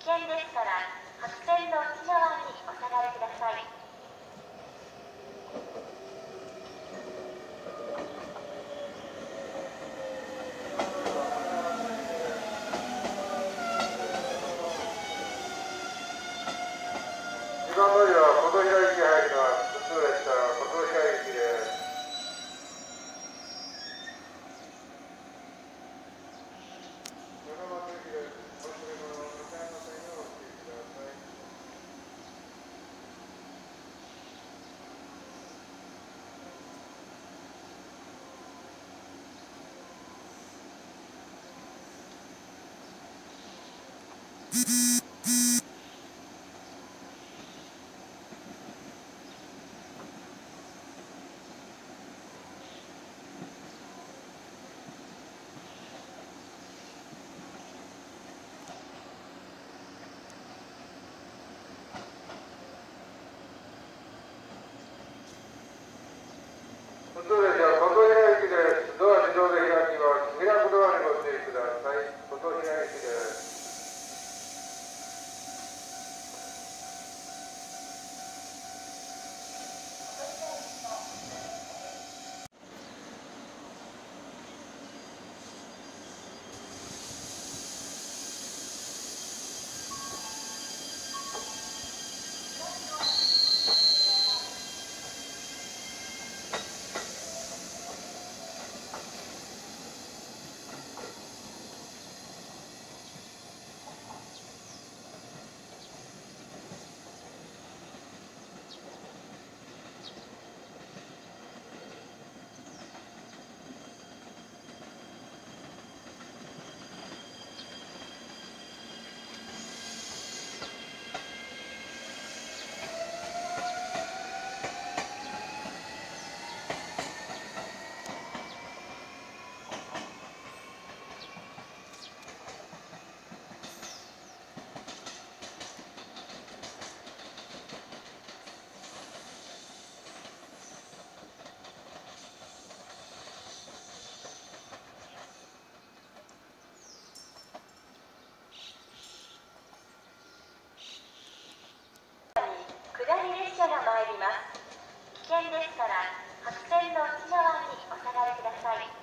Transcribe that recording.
険ですから白線の内側にお下がりください。 2番乗りは琴平駅に入ります。普通列車琴平駅です。普通列車琴平駅です。ドア自動で開きます。開くドアにご注意ください。琴平駅です。 下り列車が参ります。危険ですから白線の内側にお下がりください。